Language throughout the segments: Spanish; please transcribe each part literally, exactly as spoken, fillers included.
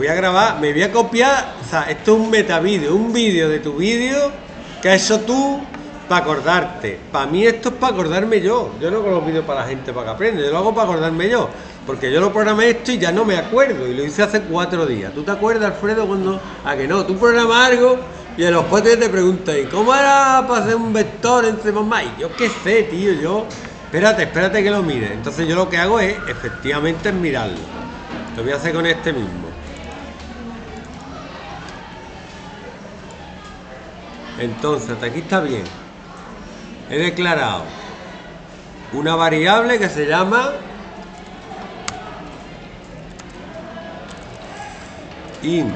Voy a grabar, me voy a copiar, o sea, esto es un metavídeo, un vídeo de tu vídeo, que eso tú, para acordarte. Para mí esto es para acordarme yo. Yo no hago los vídeos para la gente para que aprenda, yo lo hago para acordarme yo. Porque yo lo programé esto y ya no me acuerdo, y lo hice hace cuatro días. ¿Tú te acuerdas, Alfredo, cuando...? ¿A que no? Tú programas algo y a los cuatro días te preguntas, ¿y cómo era para hacer un vector entre mamá? Y yo qué sé, tío, yo... Espérate, espérate que lo mire. Entonces yo lo que hago es, efectivamente, es mirarlo. Lo voy a hacer con este mismo. Entonces, hasta aquí está bien. He declarado una variable que se llama int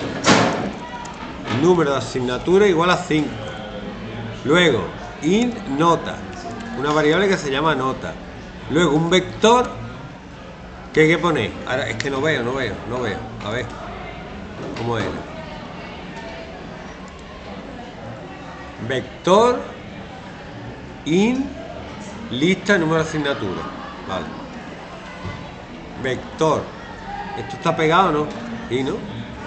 número de asignatura igual a cinco. Luego, int nota, una variable que se llama nota. Luego, un vector que hay que poner. Ahora, es que no veo, no veo, no veo. A ver, ¿cómo es? Vector int lista número de asignatura. Vale. Vector. Esto está pegado, ¿no? Y no.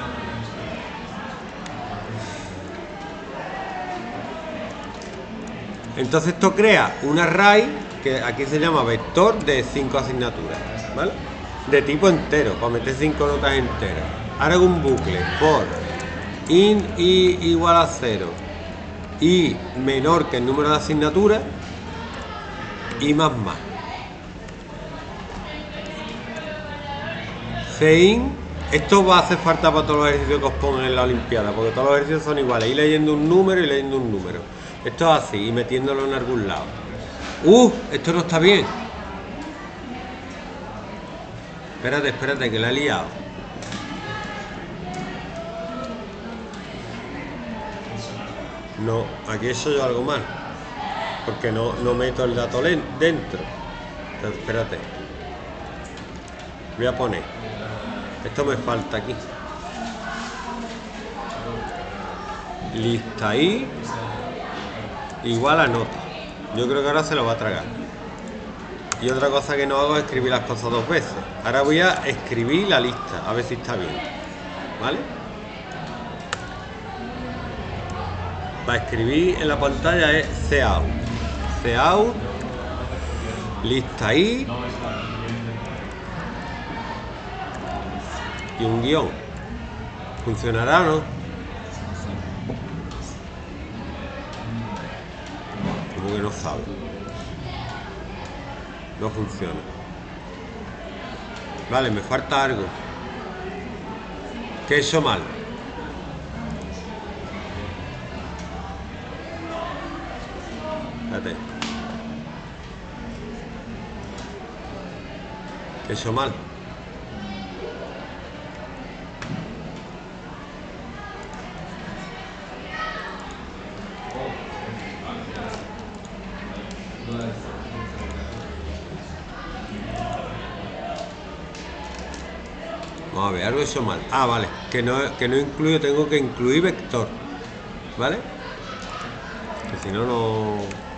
Entonces esto crea un array que aquí se llama vector de cinco asignaturas, ¿vale? De tipo entero, para meter cinco notas enteras. Ahora hago un bucle for int i igual a cero y menor que el número de asignaturas y más más. Cein, esto va a hacer falta para todos los ejercicios que os pongan en la Olimpiada, porque todos los ejercicios son iguales, y leyendo un número y leyendo un número. Esto es así, y metiéndolo en algún lado. ¡Uh! Esto no está bien. Espérate, espérate, que la he liado. No, aquí he hecho yo algo mal. Porque no, no meto el dato dentro. Entonces, espérate. Voy a poner. Esto me falta aquí. Lista i igual a nota. Yo creo que ahora se lo va a tragar. Y otra cosa que no hago es escribir las cosas dos veces. Ahora voy a escribir la lista, a ver si está bien. ¿Vale? Para escribir en la pantalla es cout. Cout, lista i y un guión. ¿Funcionará o no? Como que no sabe. No funciona. Vale, me falta algo. ¿Qué he hecho mal? Espérate. ¿Qué he hecho mal? Vamos a ver, algo he hecho mal. Ah, vale, que no, que no incluyo, tengo que incluir vector. ¿Vale? Que si no, no...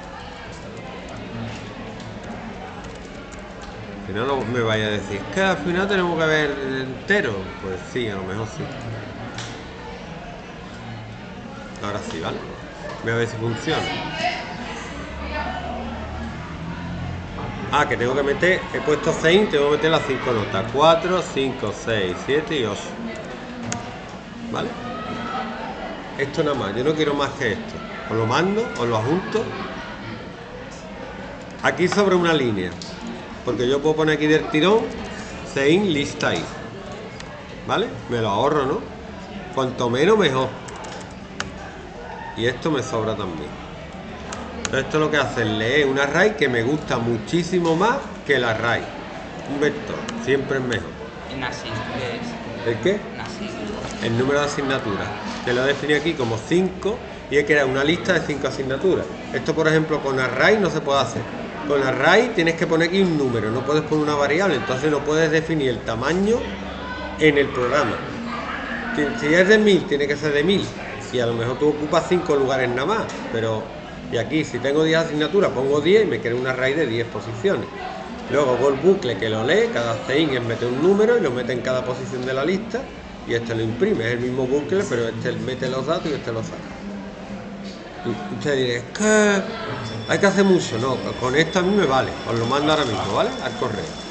Si no, no me vaya a decir, es que al final tenemos que ver entero. Pues sí, a lo mejor sí. Ahora sí, ¿vale? Voy a ver si funciona. Ah, que tengo que meter, he puesto seis, tengo que meter las cinco notas. cuatro, cinco, seis, siete y ocho. ¿Vale? Esto nada más, yo no quiero más que esto. Os lo mando, os lo adjunto. Aquí sobre una línea. Porque yo puedo poner aquí del tirón seis lista i. ¿Vale? Me lo ahorro, ¿no? Cuanto menos mejor. Y esto me sobra también. Esto lo que hace es leer un array que me gusta muchísimo más que el array. Un vector, siempre es mejor. ¿En así qué es? ¿El qué? En así. El número de asignaturas. Que lo he definido aquí como cinco y he creado una lista de cinco asignaturas. Esto, por ejemplo, con array no se puede hacer. Con array tienes que poner aquí un número, no puedes poner una variable, entonces no puedes definir el tamaño en el programa. Si es de mil, tiene que ser de mil. Y a lo mejor tú ocupas cinco lugares nada más, pero... Y aquí, si tengo diez asignaturas, pongo diez y me queda un array de diez posiciones. Luego hago el bucle que lo lee, cada string es meter un número y lo mete en cada posición de la lista y este lo imprime, es el mismo bucle, pero este mete los datos y este los saca. Y usted dirá, es que hay que hacer mucho, no, con esto a mí me vale, os lo mando ahora mismo, ¿vale? Al correo.